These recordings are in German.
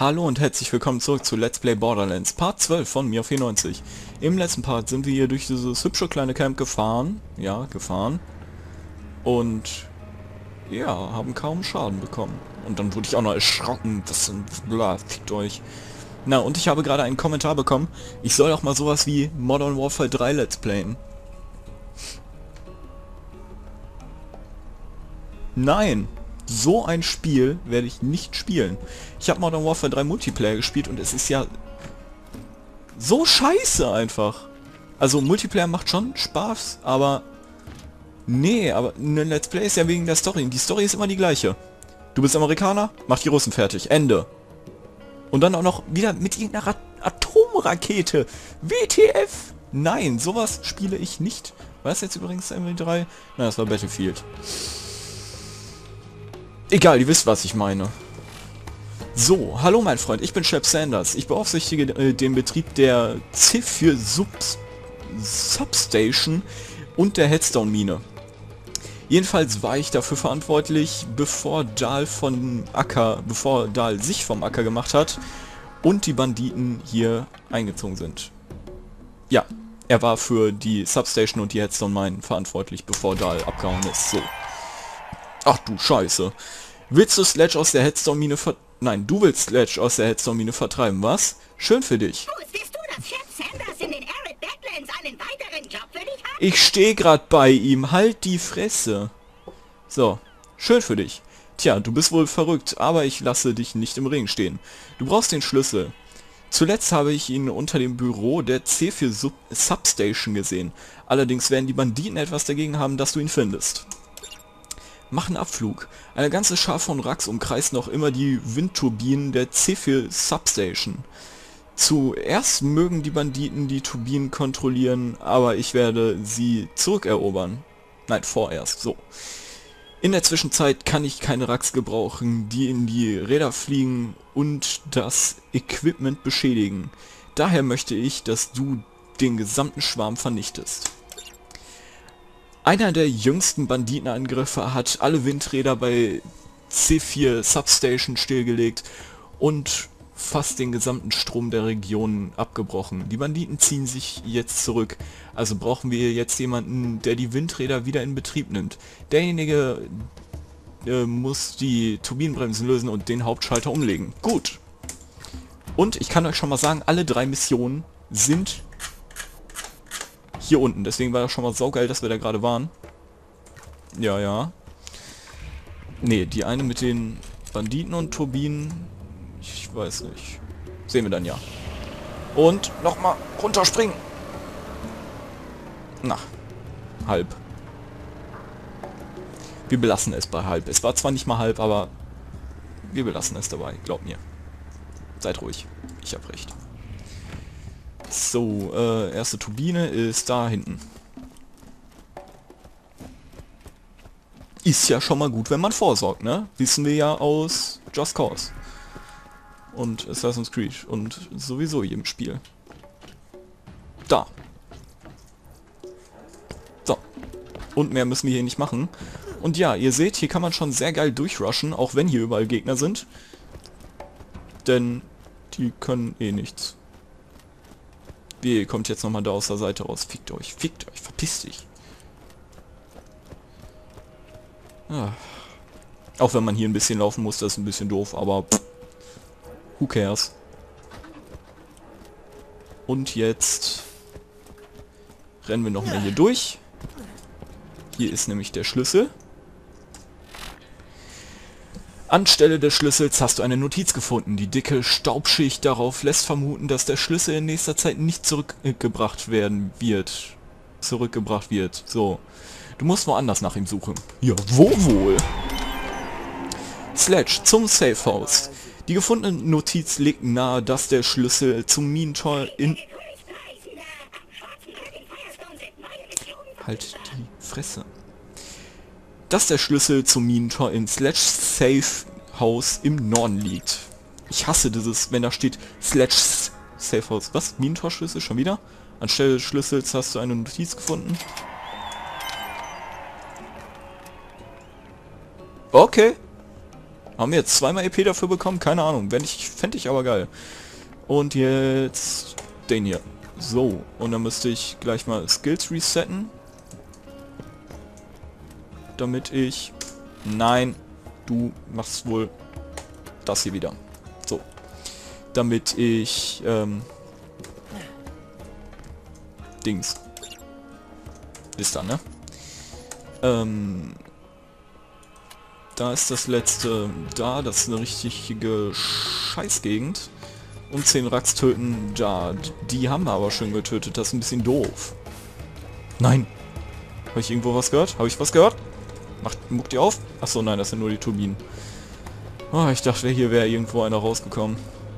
Hallo und herzlich willkommen zurück zu Let's Play Borderlands, Part 12 von Mir94. Im letzten Part sind wir hier durch dieses hübsche kleine Camp gefahren, und ja, haben kaum Schaden bekommen. Und dann wurde ich auch noch erschrocken, das sind, bla, fickt euch. Na, und ich habe gerade einen Kommentar bekommen, ich soll auch mal sowas wie Modern Warfare 3 Let's Playen. Nein! So ein Spiel werde ich nicht spielen. Ich habe Modern Warfare 3 Multiplayer gespielt und es ist ja so scheiße einfach. Also Multiplayer macht schon Spaß, aber nee, aber ein Let's Play ist ja wegen der Story. Die Story ist immer die gleiche. Du bist Amerikaner, mach die Russen fertig. Ende. Und dann auch noch wieder mit irgendeiner Atomrakete. WTF? Nein, sowas spiele ich nicht. War das jetzt übrigens MW3? Nein, das war Battlefield. Egal, ihr wisst, was ich meine. So, hallo mein Freund, ich bin Shep Sanders. Ich beaufsichtige den Betrieb der C4 Substation und der Headstone-Mine. Jedenfalls war ich dafür verantwortlich, bevor Dahl sich vom Acker gemacht hat und die Banditen hier eingezogen sind. Ja, er war für die Substation und die Headstone-Mine verantwortlich, bevor Dahl abgehauen ist. So. Ach du Scheiße. Willst du Sledge aus der Headstone-Mine Nein, du willst Sledge aus der Headstone-Mine vertreiben, was? Schön für dich. Wusstest du, dass Shep Sanders in den Arid Badlands einen weiteren Job für dich hat? Ich stehe gerade bei ihm. Halt die Fresse. So, schön für dich. Tja, du bist wohl verrückt, aber ich lasse dich nicht im Regen stehen. Du brauchst den Schlüssel. Zuletzt habe ich ihn unter dem Büro der C4 Substation gesehen. Allerdings werden die Banditen etwas dagegen haben, dass du ihn findest. Mach einen Abflug. Eine ganze Schar von Wracks umkreist noch immer die Windturbinen der C4 Substation. Zuerst mögen die Banditen die Turbinen kontrollieren, aber ich werde sie zurückerobern. Nein, vorerst. So. In der Zwischenzeit kann ich keine Wracks gebrauchen, die in die Räder fliegen und das Equipment beschädigen. Daher möchte ich, dass du den gesamten Schwarm vernichtest. Einer der jüngsten Banditenangriffe hat alle Windräder bei C4 Substation stillgelegt und fast den gesamten Strom der Region abgebrochen. Die Banditen ziehen sich jetzt zurück, also brauchen wir jetzt jemanden, der die Windräder wieder in Betrieb nimmt. Derjenige muss die Turbinenbremsen lösen und den Hauptschalter umlegen. Gut. Und ich kann euch schon mal sagen, alle 3 Missionen sind hier unten. Deswegen war das schon mal saugeil, dass wir da gerade waren. Ja, ja. Ne, die eine mit den Banditen und Turbinen, ich weiß nicht. Sehen wir dann ja. Und nochmal runterspringen. Na, halb. Wir belassen es bei halb. Es war zwar nicht mal halb, aber wir belassen es dabei. Glaubt mir. Seid ruhig. Ich hab recht. So, erste Turbine ist da hinten. Ist ja schon mal gut, wenn man vorsorgt, ne? Wissen wir ja aus Just Cause. Und Assassin's Creed. Und sowieso jedem Spiel. Da. So. Und mehr müssen wir hier nicht machen. Und ja, ihr seht, hier kann man schon sehr geil durchrushen, auch wenn hier überall Gegner sind. Denn die können eh nichts. Wie, ihr kommt jetzt nochmal da aus der Seite raus. Fickt euch, verpisst dich. Ja. Auch wenn man hier ein bisschen laufen muss, das ist ein bisschen doof, aber pff, who cares. Und jetzt rennen wir noch mal hier durch. Hier ist nämlich der Schlüssel. Anstelle des Schlüssels hast du eine Notiz gefunden. Die dicke Staubschicht darauf lässt vermuten, dass der Schlüssel in nächster Zeit nicht zurückgebracht wird. So. Du musst woanders nach ihm suchen. Ja, wo wohl? Sledge zum Safehouse. Die gefundene Notiz legt nahe, dass der Schlüssel zum Minentor in... Halt die Fresse. Dass der Schlüssel zum Minentor in Sledge Safe House im Norden liegt. Ich hasse dieses, wenn da steht Sledge Safe House. Was? Minentor-Schlüssel? Schon wieder? Anstelle des Schlüssels hast du eine Notiz gefunden. Okay. Haben wir jetzt zweimal EP dafür bekommen? Keine Ahnung. Fände ich aber geil. Und jetzt den hier. So, und dann müsste ich gleich mal Skills resetten. Damit ich... Nein, du machst wohl das hier wieder. So. Damit ich... Dings. Ist da, ne? Da ist das letzte da. Das ist eine richtige Scheißgegend. Und 10 Racks töten da. Die haben wir aber schon getötet. Das ist ein bisschen doof. Nein. Habe ich irgendwo was gehört? Habe ich was gehört? Muckt ihr auf? Achso, nein, das sind nur die Turbinen. Oh, ich dachte, hier wäre irgendwo einer rausgekommen.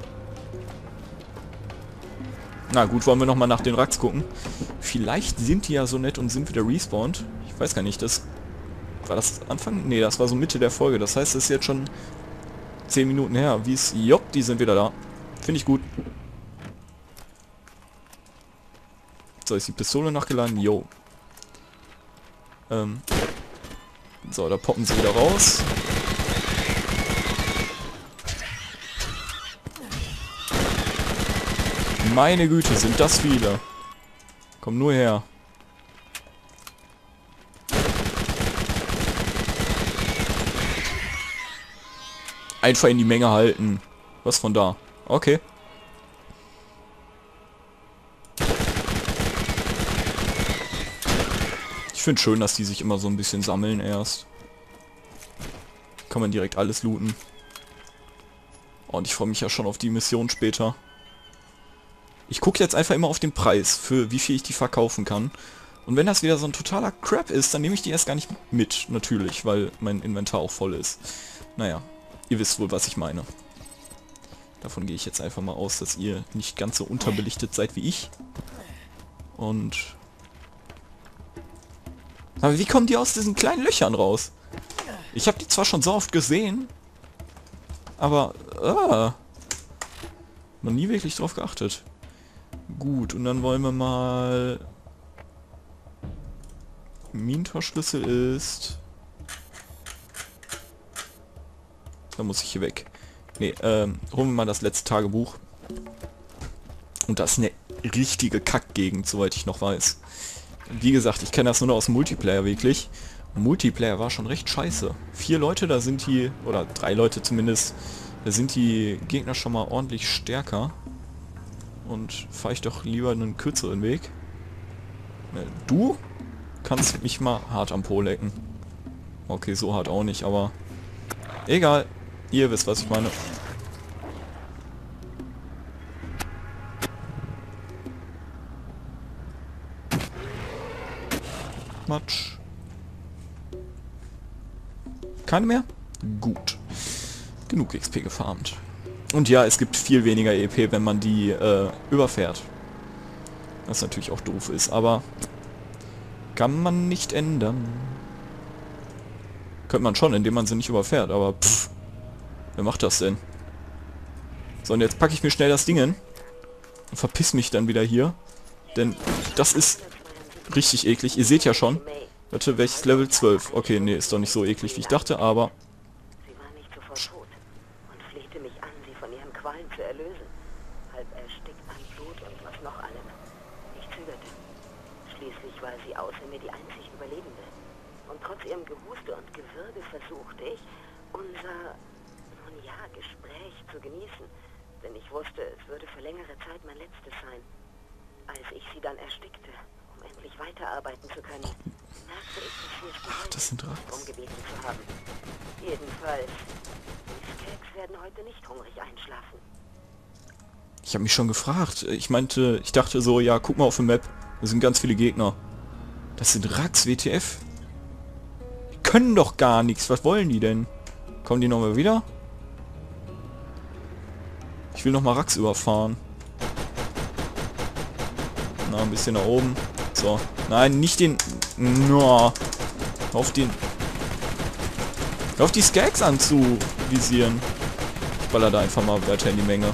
Na gut, wollen wir nochmal nach den Racks gucken. Vielleicht sind die ja so nett und sind wieder respawned. Ich weiß gar nicht, das... War das Anfang? Ne, das war so Mitte der Folge. Das heißt, es ist jetzt schon 10 Minuten her. Wie es... Jopp, die sind wieder da. Finde ich gut. So, ist die Pistole nachgeladen? Jo. So, da poppen sie wieder raus. Meine Güte, sind das viele. Komm nur her. Einfach in die Menge halten. Was von da? Okay. Ich finde schön, dass die sich immer so ein bisschen sammeln erst. Kann man direkt alles looten. Und ich freue mich ja schon auf die Mission später. Ich gucke jetzt einfach immer auf den Preis, für wie viel ich die verkaufen kann. Und wenn das wieder so ein totaler Crap ist, dann nehme ich die erst gar nicht mit, natürlich, weil mein Inventar auch voll ist. Naja, ihr wisst wohl, was ich meine. Davon gehe ich jetzt einfach mal aus, dass ihr nicht ganz so unterbelichtet seid wie ich. Und... Aber wie kommen die aus diesen kleinen Löchern raus? Ich habe die zwar schon so oft gesehen, aber... noch nie wirklich drauf geachtet. Gut, und dann wollen wir mal... Minentorschlüssel ist... Da muss ich hier weg. Ne, holen wir mal das letzte Tagebuch. Und das ist eine richtige Kackgegend, soweit ich noch weiß. Wie gesagt, ich kenne das nur noch aus dem Multiplayer wirklich. Multiplayer war schon recht scheiße. 4 Leute, da sind die, oder 3 Leute zumindest, da sind die Gegner schon mal ordentlich stärker. Und fahre ich doch lieber einen kürzeren Weg. Du kannst mich mal hart am Po lecken. Okay, so hart auch nicht, aber egal. Ihr wisst, was ich meine. Matsch. Keine mehr? Gut. Genug XP gefarmt. Und ja, es gibt viel weniger EP, wenn man die überfährt. Was natürlich auch doof ist, aber kann man nicht ändern. Könnte man schon, indem man sie nicht überfährt, aber pff, wer macht das denn? So, und jetzt packe ich mir schnell das Ding hin und verpiss mich dann wieder hier. Denn das ist richtig eklig. Ihr seht ja schon. Warte, welches Level? 12. Okay, nee, ist doch nicht so eklig, wie ich dachte, aber... Sie war nicht sofort tot und flehte mich an, sie von ihren Qualen zu erlösen. Halb erstickt an Blut und was noch allem. Ich zögerte. Schließlich war sie außer mir die einzig Überlebende. Und trotz ihrem Gehuste und Gewürge versuchte ich, unser, nun ja, Gespräch zu genießen. Denn ich wusste, es würde für längere Zeit mein letztes sein. Als ich sie dann erstickte, um endlich weiterarbeiten zu können, merkte ich, dass wir darum gebeten zu haben. Jedenfalls, die Skeks werden heute nicht hungrig einschlafen. Ich habe mich schon gefragt. Ich dachte so, ja, guck mal auf der Map. Da sind ganz viele Gegner. Das sind Racks, WTF. Die können doch gar nichts. Was wollen die denn? Kommen die nochmal wieder? Ich will nochmal Racks überfahren. Na, ein bisschen nach oben. So. Nein, nicht den... No. Auf den... Auf die Skags anzuvisieren. Ich baller da einfach mal weiter in die Menge.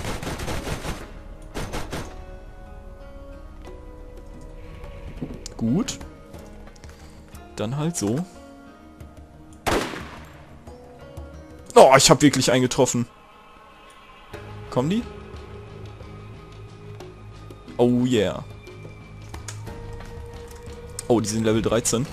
Gut. Dann halt so. Oh, ich habe wirklich eingetroffen. Kommen die? Oh yeah. Oh, die sind Level 13.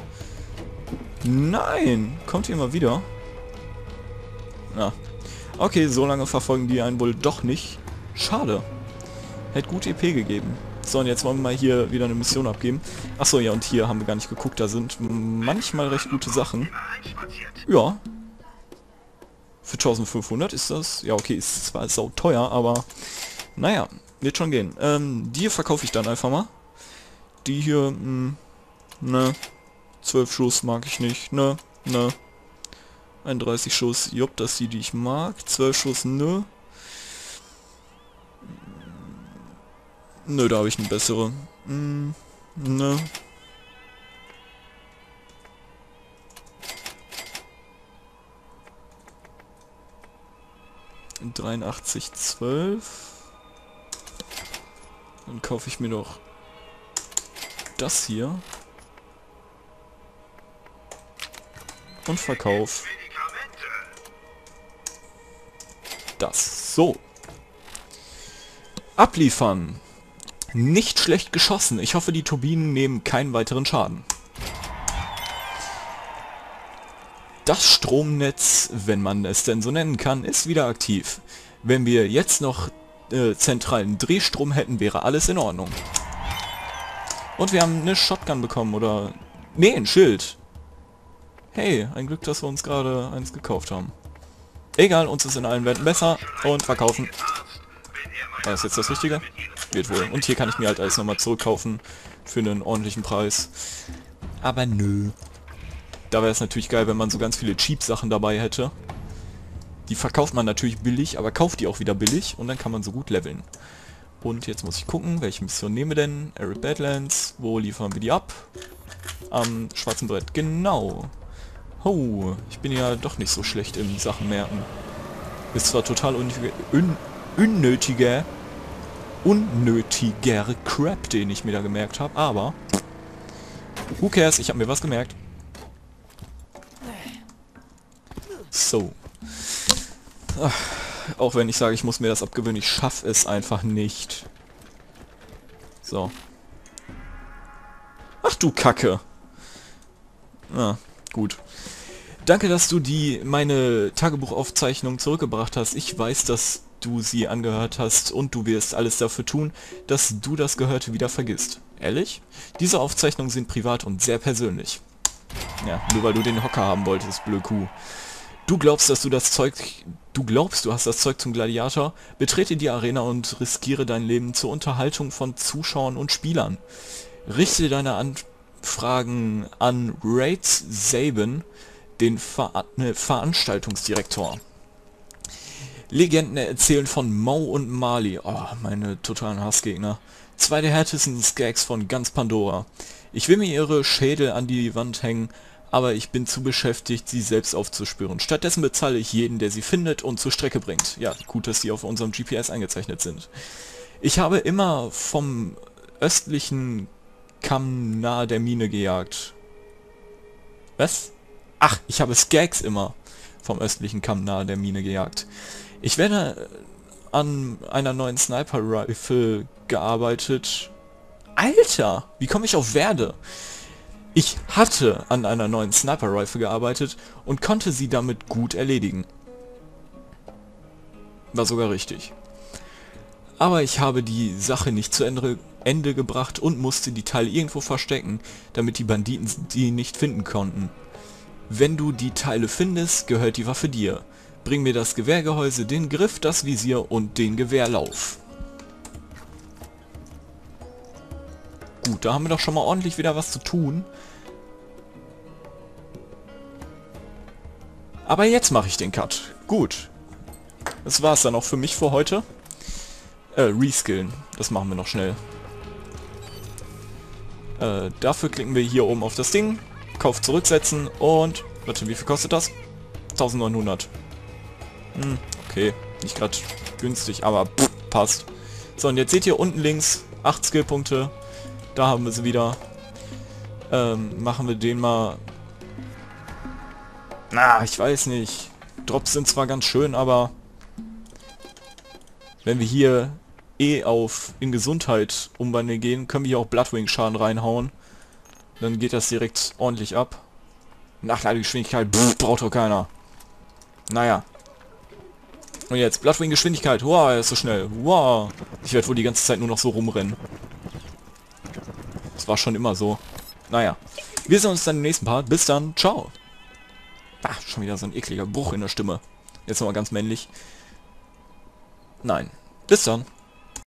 Nein! Kommt ihr mal wieder? Na. Okay, so lange verfolgen die einen wohl doch nicht. Schade. Hätte gut EP gegeben. So, und jetzt wollen wir mal hier wieder eine Mission abgeben. Achso, ja, und hier haben wir gar nicht geguckt. Da sind manchmal recht gute Sachen. Ja. Für 1500 ist das... Ja, okay, ist zwar sau teuer, aber... Naja, wird schon gehen. Die verkaufe ich dann einfach mal. Die hier... ne. 12 Schuss mag ich nicht. Ne. 31 Schuss. Jupp, das ist die ich mag. 12 Schuss, ne. Nö, da habe ich eine bessere. Ne. In 83,12. Dann kaufe ich mir doch das hier. Und verkauf das. So. Abliefern. Nicht schlecht geschossen. Ich hoffe, die Turbinen nehmen keinen weiteren Schaden. Das Stromnetz, wenn man es denn so nennen kann, ist wieder aktiv. Wenn wir jetzt noch zentralen Drehstrom hätten, wäre alles in Ordnung. Und wir haben eine Shotgun bekommen, oder... Nee, ein Schild. Hey, ein Glück, dass wir uns gerade eins gekauft haben. Egal, uns ist in allen Werten besser. Und verkaufen. Das ist jetzt das Richtige? Wird wohl. Und hier kann ich mir halt alles nochmal zurückkaufen. Für einen ordentlichen Preis. Aber nö. Da wäre es natürlich geil, wenn man so ganz viele Cheap-Sachen dabei hätte. Die verkauft man natürlich billig, aber kauft die auch wieder billig. Und dann kann man so gut leveln. Und jetzt muss ich gucken, welche Mission nehmen wir denn? Arid Badlands. Wo liefern wir die ab? Am schwarzen Brett. Genau. Oh, ich bin ja doch nicht so schlecht in Sachen merken. Ist zwar total unnötiger Crap, den ich mir da gemerkt habe, aber who cares, ich habe mir was gemerkt. So. Ach, auch wenn ich sage, ich muss mir das abgewöhnen, ich schaffe es einfach nicht. So. Ach du Kacke. Ah, gut. Danke, dass du meine Tagebuchaufzeichnung zurückgebracht hast. Ich weiß, dass du sie angehört hast und du wirst alles dafür tun, dass du das Gehörte wieder vergisst. Ehrlich? Diese Aufzeichnungen sind privat und sehr persönlich. Ja, nur weil du den Hocker haben wolltest, blöde Kuh. Du glaubst, du hast das Zeug zum Gladiator? Betrete die Arena und riskiere dein Leben zur Unterhaltung von Zuschauern und Spielern. Richte deine Anfragen an Raid Saban, den Veranstaltungsdirektor. Legenden erzählen von Mo und Marley. Oh, meine totalen Hassgegner. Zwei der härtesten Skags von ganz Pandora. Ich will mir ihre Schädel an die Wand hängen, aber ich bin zu beschäftigt, sie selbst aufzuspüren. Stattdessen bezahle ich jeden, der sie findet und zur Strecke bringt. Ja, gut, dass sie auf unserem GPS eingezeichnet sind. Ich habe immer vom östlichen Kamm nahe der Mine gejagt. Was? Ach, ich habe Skags immer vom östlichen Kamm nahe der Mine gejagt. Ich werde an einer neuen Sniper-Rifle gearbeitet. Alter, wie komme ich auf werde? Ich hatte an einer neuen Sniper-Rifle gearbeitet und konnte sie damit gut erledigen. War sogar richtig. Aber ich habe die Sache nicht zu Ende gebracht und musste die Teile irgendwo verstecken, damit die Banditen die nicht finden konnten. Wenn du die Teile findest, gehört die Waffe dir. Bring mir das Gewehrgehäuse, den Griff, das Visier und den Gewehrlauf. Gut, da haben wir doch schon mal ordentlich wieder was zu tun. Aber jetzt mache ich den Cut. Gut. Das war's dann auch für mich für heute. Reskillen. Das machen wir noch schnell. Dafür klicken wir hier oben auf das Ding. Kauf zurücksetzen und... Warte, wie viel kostet das? 1900. Okay. Nicht gerade günstig, aber passt. So, und jetzt seht ihr unten links 8 Skillpunkte. Da haben wir sie wieder. Machen wir den mal... Na, ich weiß nicht. Drops sind zwar ganz schön, aber wenn wir hier in Gesundheit umwandeln gehen, können wir hier auch Bloodwing-Schaden reinhauen. Dann geht das direkt ordentlich ab. Nachladegeschwindigkeit, braucht doch keiner. Naja. Und jetzt Bloodwing-Geschwindigkeit. Wow, er ist so schnell. Wow. Ich werde wohl die ganze Zeit nur noch so rumrennen. Das war schon immer so. Naja. Wir sehen uns dann im nächsten Part. Bis dann. Ciao. Ah, schon wieder so ein ekliger Bruch in der Stimme. Jetzt nochmal ganz männlich. Nein. Bis dann.